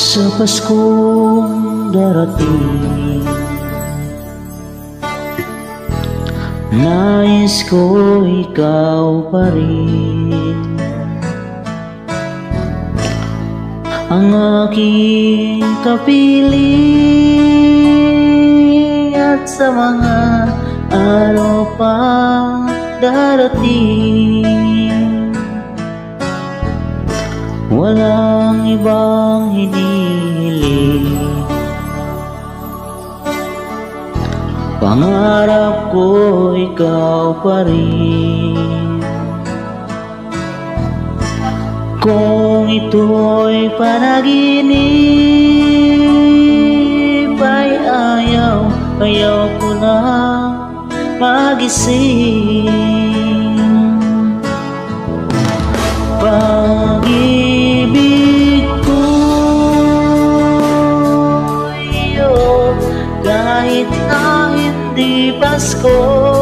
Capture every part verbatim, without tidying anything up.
Sa Paskong darating, nais ko ikaw pa rin ang aking kapiling, at sa mga araw pang darating, walang ibang hinihiling. Pangarap ko ikaw pa rin. Kung ito'y panaginip, ay ayaw, ayaw ko na magising. Pag-ibig ko iyo, kahit na hindi Pasko,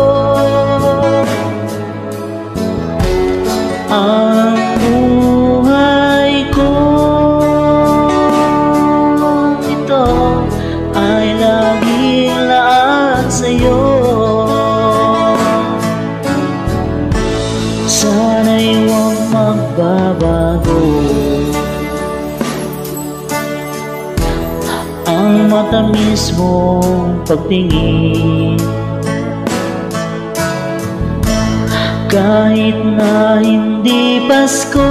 ang buhay ko ito ay laging laan sa'yo. Sana'y huwag magbabago ang matamis mong pagtingin, kahit na hindi Pasko.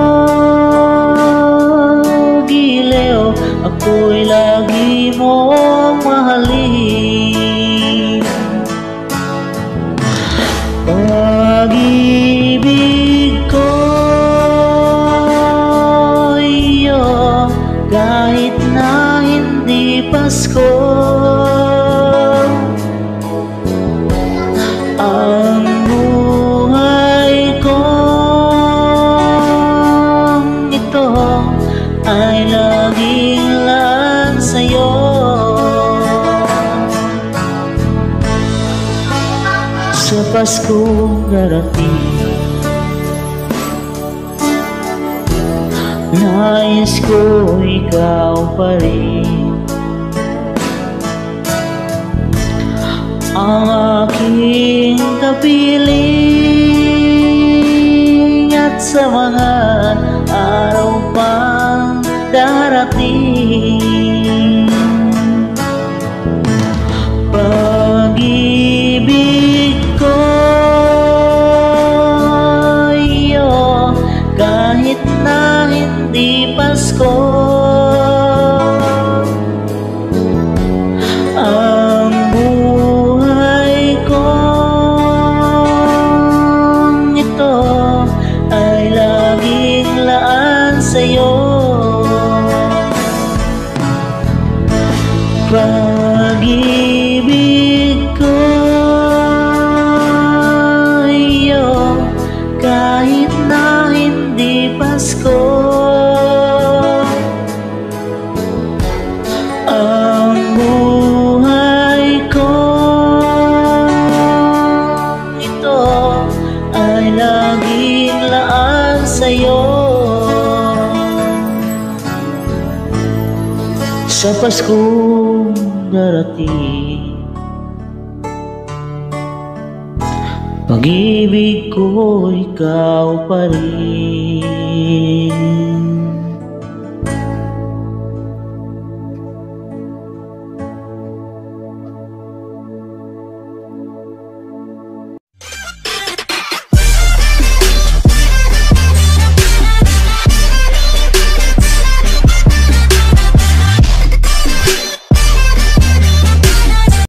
Giliw, ako'y lagi mong mahalin. Pag-ibig ko iyo, kahit na hindi Pasko, ang buhay ko ito ay laging laan sa'yo. Sa Paskong darating, nais ko ikaw pa rin ang aking kapiling, at sa mga araw pang darating, pag-ibig ko iyo, kahit na hindi Pasko, ang buhay ko ito ay laging laan sa'yo. Pag-ibig ko iyo, kahit na hindi Pasko, ang buhay ko ito ay laging laan sa'yo. Sa Paskong darating, pag-ibig ko ikaw pa rin.